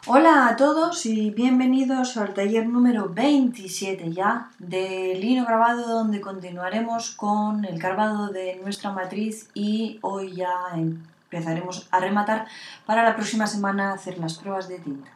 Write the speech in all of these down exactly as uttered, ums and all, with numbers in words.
Hola a todos y bienvenidos al taller número veintisiete ya de lino grabado, donde continuaremos con el carbado de nuestra matriz y hoy ya empezaremos a rematar para la próxima semana hacer las pruebas de tinta.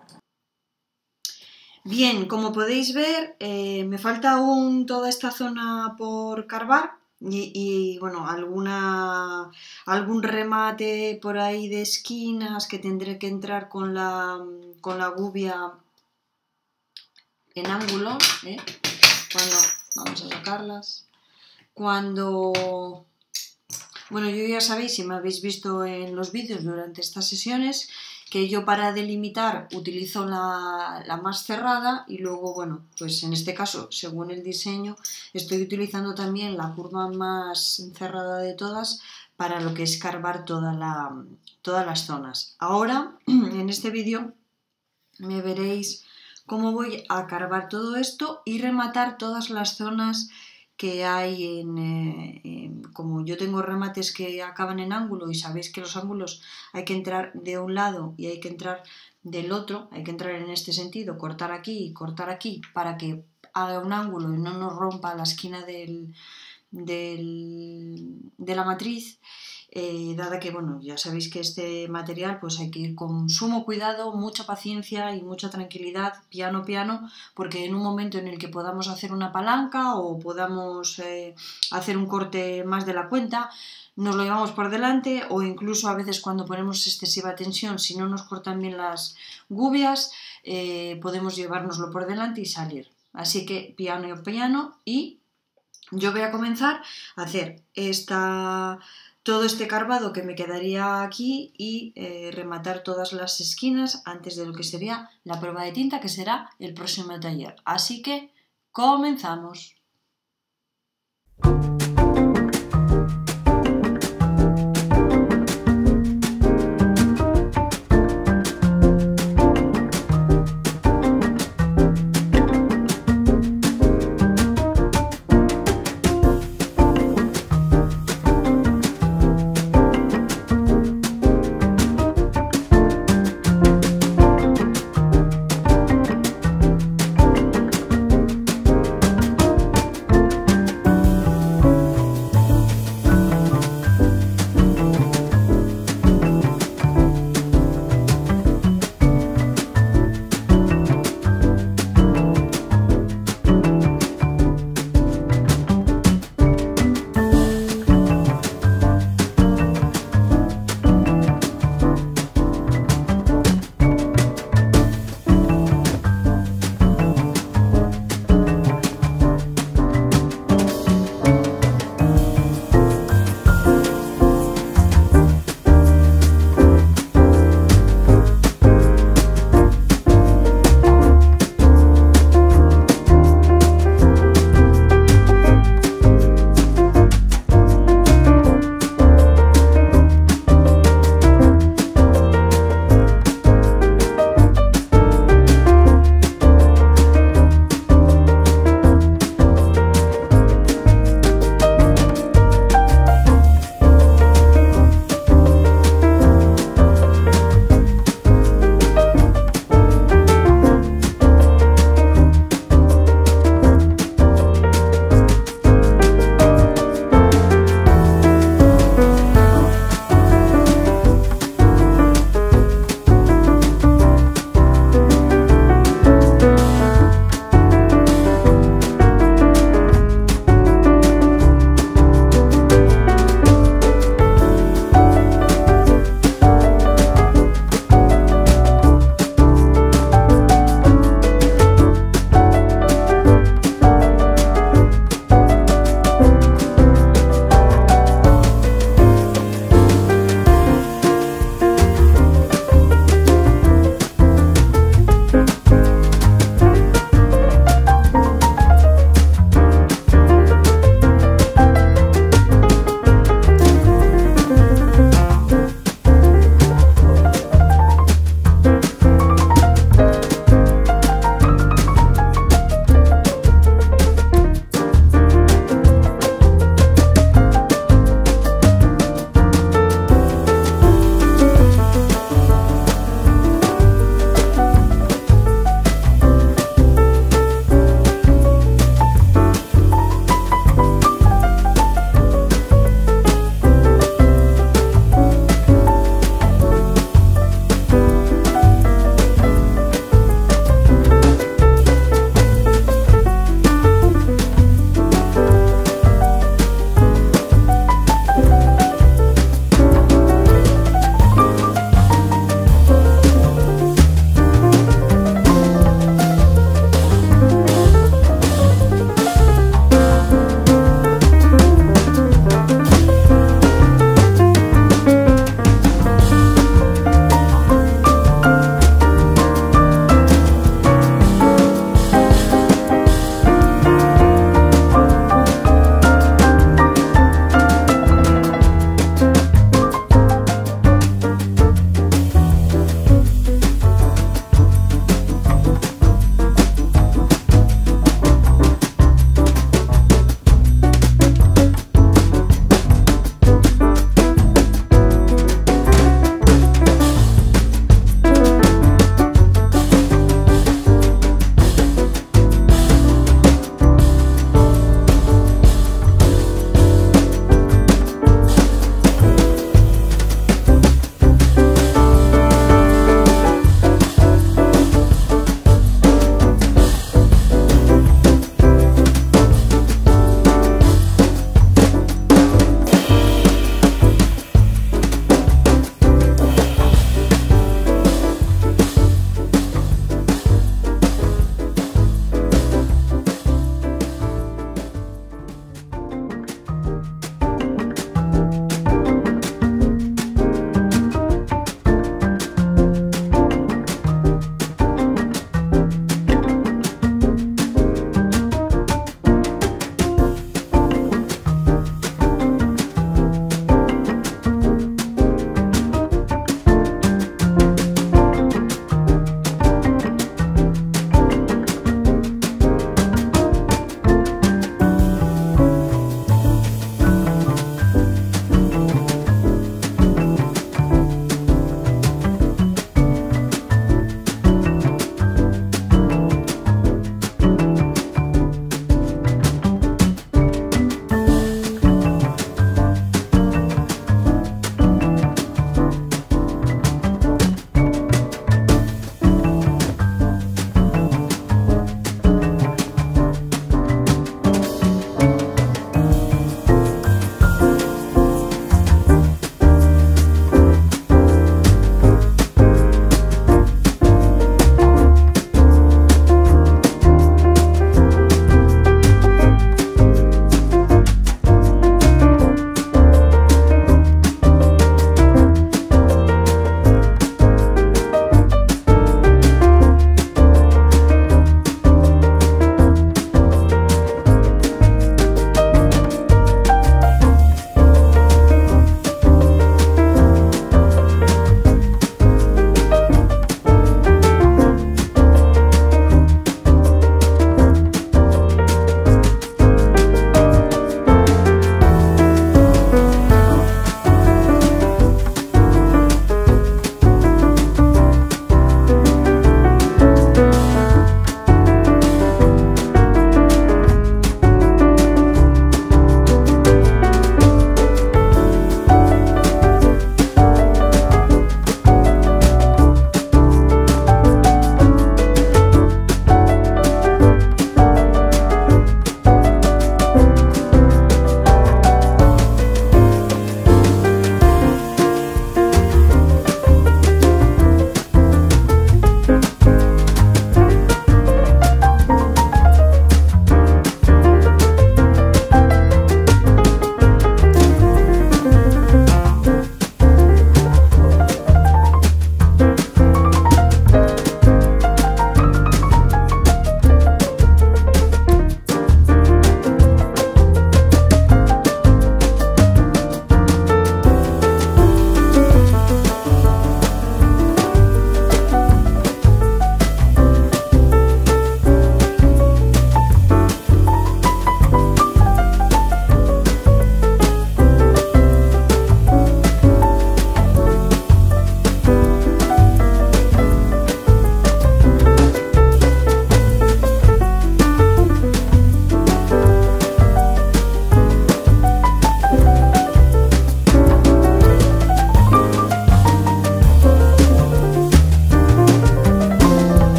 Bien, como podéis ver, eh, me falta aún toda esta zona por carbar. Y, y bueno, alguna, algún remate por ahí de esquinas que tendré que entrar con la, con la gubia en ángulo, ¿eh? Cuando, vamos a sacarlas, cuando, bueno, yo ya sabéis, si me habéis visto en los vídeos durante estas sesiones, que yo para delimitar utilizo la, la más cerrada y luego, bueno, pues en este caso, según el diseño, estoy utilizando también la curva más cerrada de todas para lo que es carbar toda la, todas las zonas. Ahora, en este vídeo, me veréis cómo voy a carbar todo esto y rematar todas las zonas que hay en, eh, en, como yo tengo remates que acaban en ángulo y sabéis que los ángulos hay que entrar de un lado y hay que entrar del otro, hay que entrar en este sentido, cortar aquí y cortar aquí para que haga un ángulo y no nos rompa la esquina del, del, de la matriz. Eh, dada que, bueno, ya sabéis que este material pues hay que ir con sumo cuidado, mucha paciencia y mucha tranquilidad, piano piano, porque en un momento en el que podamos hacer una palanca o podamos eh, hacer un corte más de la cuenta, nos lo llevamos por delante, o incluso a veces cuando ponemos excesiva tensión, si no nos cortan bien las gubias, eh, podemos llevárnoslo por delante y salir. Así que piano y piano, y yo voy a comenzar a hacer esta... todo este carbado que me quedaría aquí y eh, rematar todas las esquinas antes de lo que sería la prueba de tinta, que será el próximo taller. Así que comenzamos.